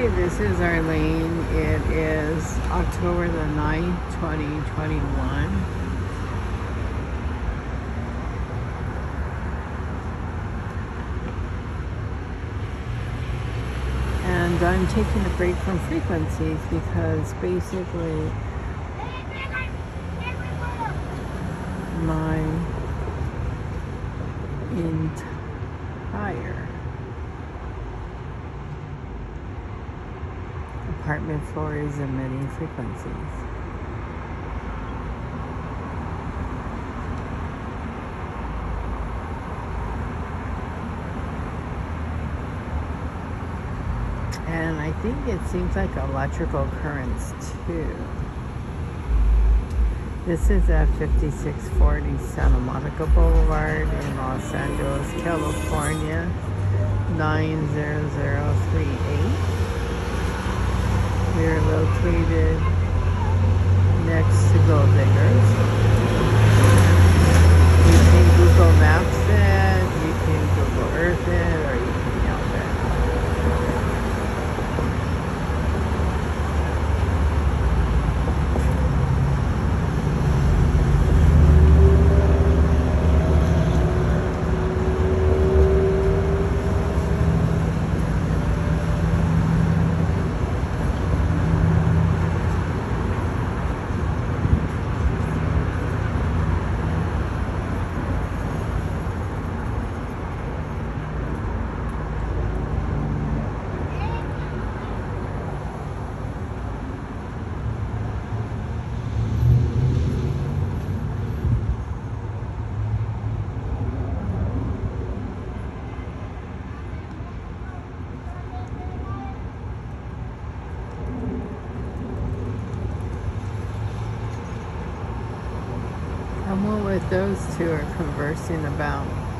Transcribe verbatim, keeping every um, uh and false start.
Hi, this is Arlene. It is October the ninth, twenty twenty-one. And I'm taking a break from frequencies because basically my entire apartment floor is emitting frequencies. And I think it seems like electrical currents too. This is at fifty-six forty Santa Monica Boulevard in Los Angeles, California, nine zero zero three eight. We are located next to Gold Diggers. You can Google Maps it, you can Google Earth it, or you can Yelp it. And what with those two are conversing about